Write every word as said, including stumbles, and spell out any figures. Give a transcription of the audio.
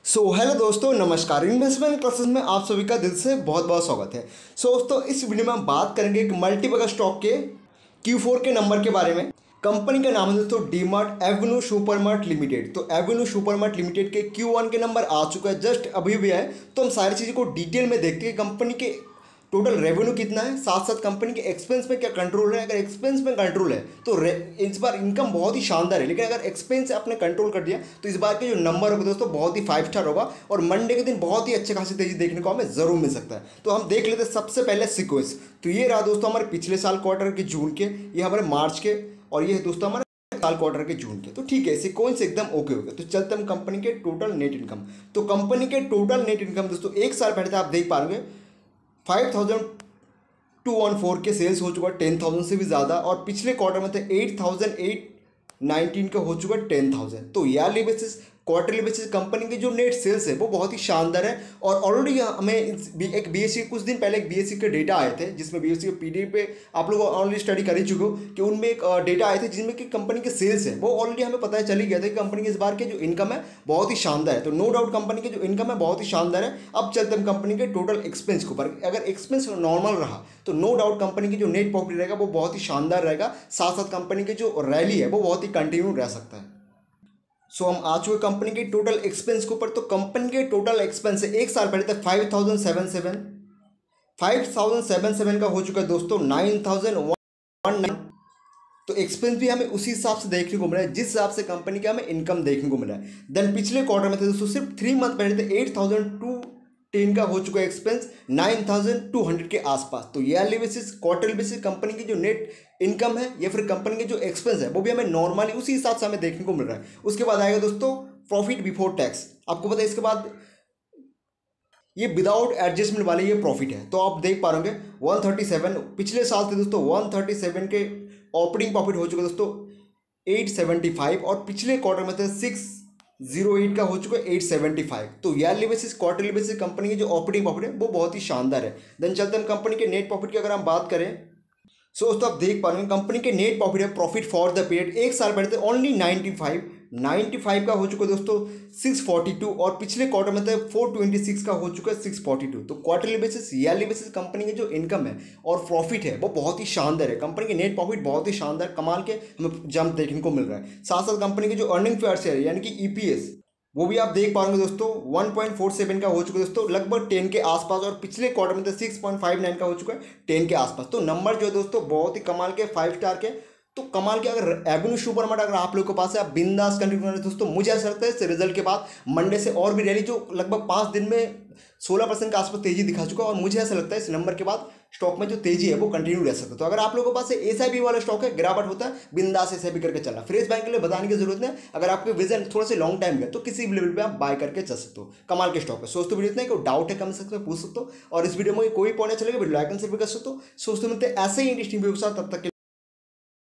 So hello दोस्तों, नमस्कार। Investment classes में आप सभी का दिल से बहुत बहुत स्वागत है। सो so, दोस्तों इस वीडियो में हम बात करेंगे एक मल्टीबैगर स्टॉक के क्यू फोर के नंबर के बारे में। कंपनी का नाम है दोस्तों डी-मार्ट एवेन्यू सुपरमार्ट लिमिटेड। तो एवेन्यू सुपरमार्ट लिमिटेड के क्यू वन के नंबर आ चुका है, जस्ट अभी भी है। तो हम सारी चीज़ों को डिटेल में देखते हैं। कंपनी के टोटल रेवेन्यू कितना है, साथ साथ कंपनी के एक्सपेंस में क्या कंट्रोल है। अगर एक्सपेंस में कंट्रोल है तो इस बार इनकम बहुत ही शानदार है, लेकिन अगर एक्सपेंस आपने कंट्रोल कर दिया तो इस बार के जो नंबर होगा दोस्तों बहुत ही फाइव स्टार होगा और मंडे के दिन बहुत ही अच्छे खासी तेजी देखने को हमें जरूर मिल सकता है। तो हम देख लेते हैं सबसे पहले सीक्वेंस। तो ये रहा दोस्तों हमारे पिछले साल क्वार्टर के जून के, ये हमारे मार्च के, और ये है दोस्तों हमारे साल क्वार्टर के जून के। तो ठीक है, सीक्वेंस एकदम ओके हो गया। तो चलते हम कंपनी के टोटल नेट इनकम। तो कंपनी के टोटल नेट इनकम दोस्तों एक साल पहले आप देख पाओगे five thousand two one four के सेल्स हो चुका है, टेन थाउजेंड से भी ज़्यादा। और पिछले क्वार्टर में थे एट थाउजेंड एट नाइनटीन का हो चुका है टेन थाउजेंड। तो yearly basis, quarterly basis company की जो नेट सेल्स है वो बहुत ही शानदार है। और ऑलरेडी हमें एक बीएससी कुछ दिन पहले एक बीएससी के डेटा आए थे, जिसमें बीएससी के पीडी पे आप लोग ऑलरेडी स्टडी कर ही चुके हो कि उनमें एक डेटा आए थे जिसमें कि कंपनी के सेल्स है वो ऑलरेडी हमें पता चल ही गया था कि कंपनी के इस बार के जो इनकम है बहुत ही शानदार है। तो नो डाउट कंपनी की जो इनकम है बहुत ही शानदार है। अब चलते हैं कंपनी के टोटल एक्सपेंस के ऊपर। अगर एक्सपेंस नॉर्मल रहा तो नो डाउट कंपनी की जो नेट प्रॉफिट रहेगा वो बहुत ही शानदार रहेगा। साथ साथ कंपनी की जो रैली है वो बहुत ही कंटिन्यू रह सकता है। सो so, हम आ चुके कंपनी के टोटल एक्सपेंस के ऊपर। तो कंपनी के टोटल एक्सपेंस है एक साल पहले तक five thousand seven seven five thousand seven seven का हो चुका है दोस्तों नाइन थाउजेंड वन नाइन। तो एक्सपेंस भी हमें उसी हिसाब से देखने को मिला है जिस हिसाब से कंपनी का हमें इनकम देखने को मिला है। देन पिछले क्वार्टर में थे दोस्तों सिर्फ थ्री मंथ पहले थे एट थाउजेंड टू टेन का हो चुका है expense nine thousand two hundred के आसपास। तो yearly basis, quarterly basis company की जो नेट इनकम है या फिर कंपनी के जो एक्सपेंस है वो भी हमें नॉर्मली उसी हिसाब से हमें देखने को मिल रहा है। उसके बाद आएगा दोस्तों प्रॉफिट बिफोर टैक्स। आपको पता है इसके बाद ये विदाउट एडजस्टमेंट वाले ये प्रॉफिट है। तो आप देख पा रहे वन थर्टी सेवन पिछले साल थे दोस्तों, वन थर्टी सेवन के ऑपरेटिंग प्रॉफिट हो चुका दोस्तों एट सेवेंटी फाइव, और पिछले क्वार्टर में थे सिक्स जीरो एट का हो चुका है एट सेवेंटी फाइव। तो yearly basis, quarterly basis company की जो ऑपरेटिंग प्रॉफिट है वो बहुत ही शानदार है। देन चलते हैं कंपनी के नेट प्रॉफिट की अगर हम बात करें। सो so, दोस्तों आप देख पा रहे हैं कंपनी के नेट प्रॉफिट है प्रॉफिट फॉर द पीरियड एक साल पहले थे only ninety five ninety five का हो चुका है दोस्तों सिक्स फोर्टी टू, और पिछले क्वार्टर में थे फोर ट्वेंटी सिक्स का हो चुका है सिक्स फोर्टी टू। तो quarterly basis, yearly basis company की जो इनकम है और प्रॉफिट है वो बहुत ही शानदार है। कंपनी के नेट प्रॉफिट बहुत ही शानदार कमाल के हमें जंप देखने को मिल रहा है। साथ साथ कंपनी की जो अर्निंग पर शेयर यानी कि ईपीएस वो भी आप देख पाएंगे दोस्तों वन पॉइंट फोर सेवन का हो चुका है दोस्तों लगभग टेन के आसपास, और पिछले क्वार्टर में तो सिक्स पॉइंट फाइव नाइन का हो चुका है टेन के आसपास। तो नंबर जो है दोस्तों बहुत ही कमाल के, फाइव स्टार के। तो कमाल के अगर एवेन्यू सुपरमार्ट अगर आप लोगों के पास है, आप बिंदास कंटिन्यू करें दोस्तों। मुझे ऐसा लगता है इस रिजल्ट के बाद मंडे से और भी रैली जो लगभग पाँच दिन में सोलह परसेंट के आसपास तेजी दिखा चुका है, और मुझे ऐसा लगता है इस नंबर के बाद स्टॉक में जो तेजी है वो कंटिन्यू रह सकता है। तो अगर आप लोगों के पास एस आई पी वाला स्टॉक है, गिरावट होता है, बिंदास एस आई पी करके चलना। फ्रेश बाइंग के लिए बताने की जरूरत नहीं। अगर आपके विजन थोड़ा सा लॉन्ग टाइम है तो किसी भी लेवल पे आप बाय करके चल सकते हो। कमाल के स्टॉक है। सोचते वीडियो इतना है कि डाउट है कमेंट सेक्शन में पूछ सकते हो, और इस वीडियो में कोई पॉइंट चलेगा वीडियो लाइक एंड शेयर भी कर सकते हो। सोचते मिलते ऐसे ही इंटरेस्टिंग वीडियो के साथ, तब तक